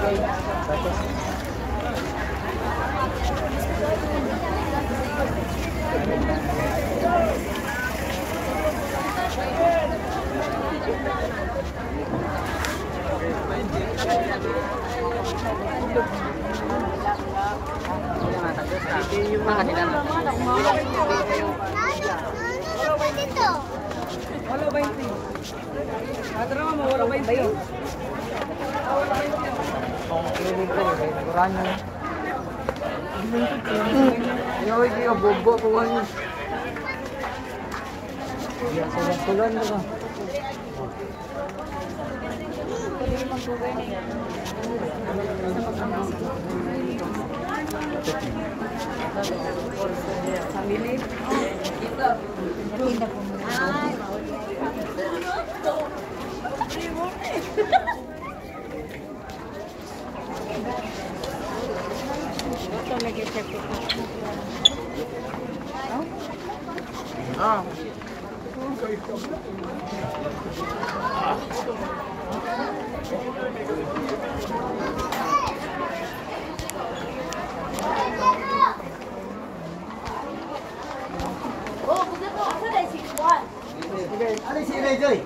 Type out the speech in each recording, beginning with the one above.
Wala 20. Atara mo, wala 20. Yung bobo po ano. Iya, sulan ka. Sambil kita pindah po. Ito lagi check ko. Ah. Oh, bukan tu apa dah 61. Ada sini Joy.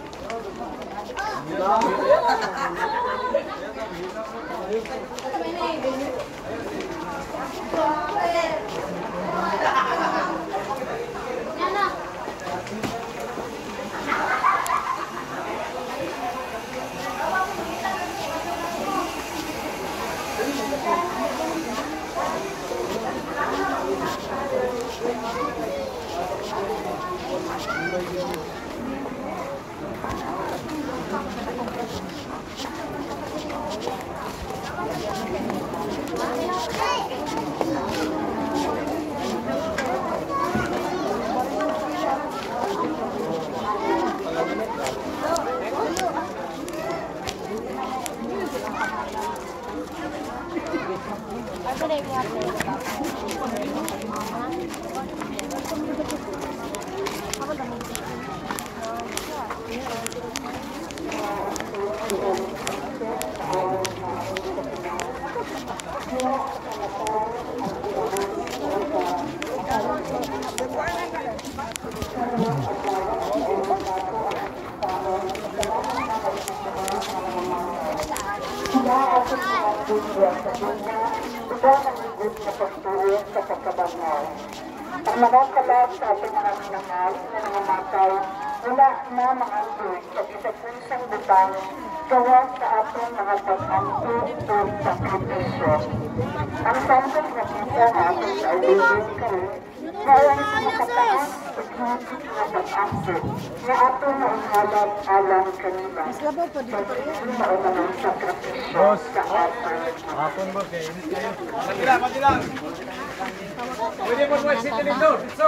Pagmamasalat sa ating mga minamahal na nangamatay, wala na mangandun sa isa-pusang butang gawa sa ating mga pag-anto o sakripisyo. Ang santos na kita na ating kaibigin kayo, na ang makataas at higit na pag-anto na ating maihalap alang kanila. Pag-ibig na unang sakripisyo sa ating. Hapon ba? Kaya init kayo. Mati lang! Pwede mo buwan siya dito. So.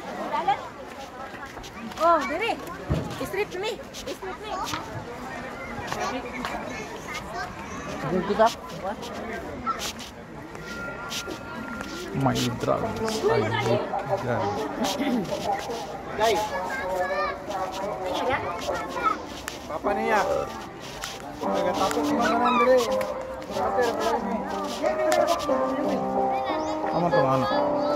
Oh, diri. Strip ni. Strip ni. Kita. May drugs. Ay, drugs. Guys. Papa niya. Nagtatapos si mga nandire. Kamu tuh anak.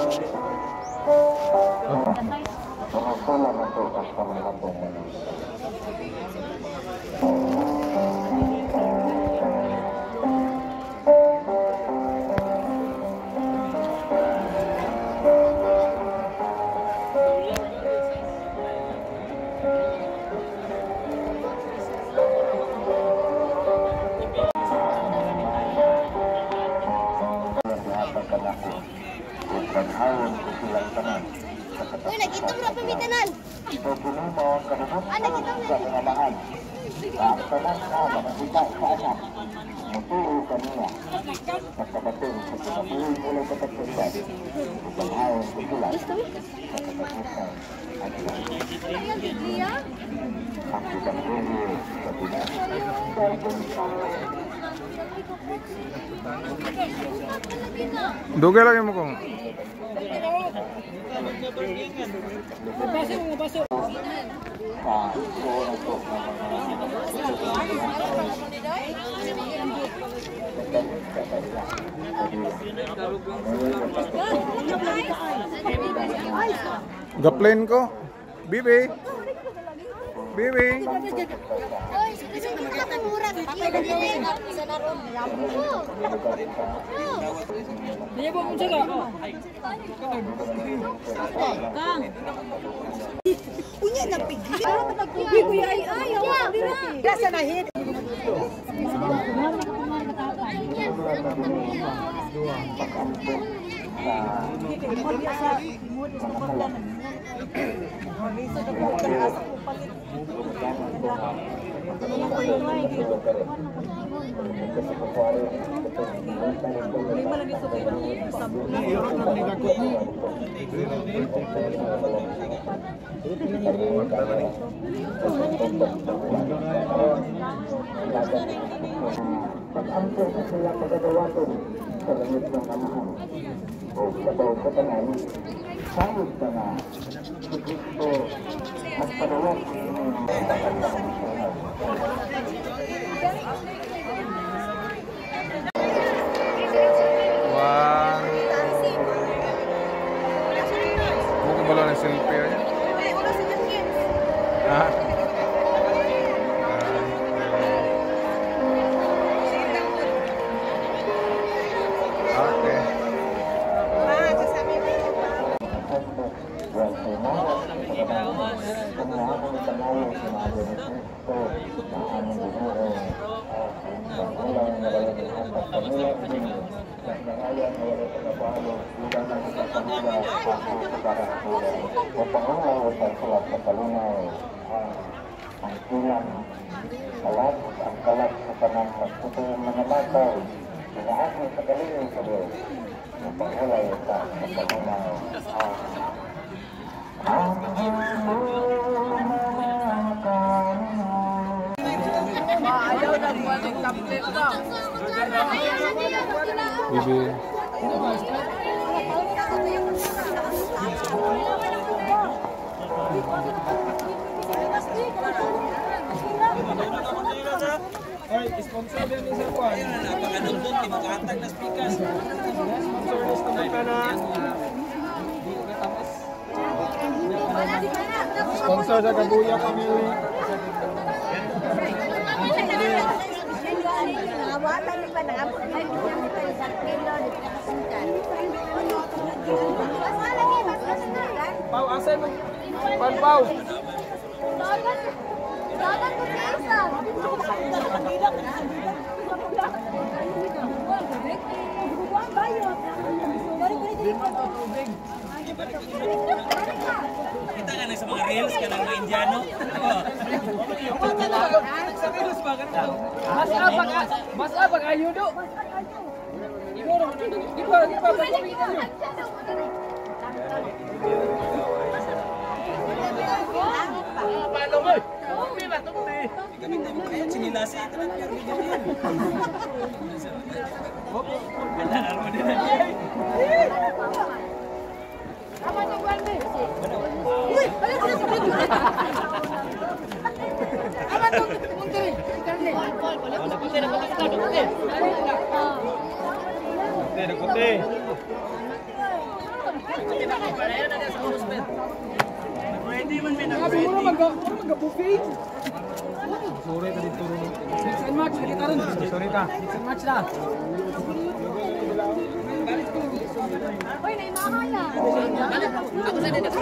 Uy, nakita mo na pamitanan. Nakita mo na. Dugay lagi mo kung. Pasok. Gaplin ko. Bibi. Bibi. Punya napigil. Bibi ay Dasa na hit. Pag-ampun sa sila pagkadawaton sa langit ng amahan o sabaw sa tanan, sayos na na si Kristo at padawat ng Wah. Mungkin belum ada selfie aja. Ah. Bibi. Ay, sponsor din ni Sir Juan. Napakadundot, di makaatag na speakers. Sponsor din sa kanan. Sponsor sa Kabuya Family. Pau, asay mo. Pau. Kita kan sa mga reels ka ng mga Indiano. Mas apa kayo do? Sore tadi turun. Mix and match kita rin. Sorry ka. Mix and match na. Oy, naimahan na. Ako sa dito.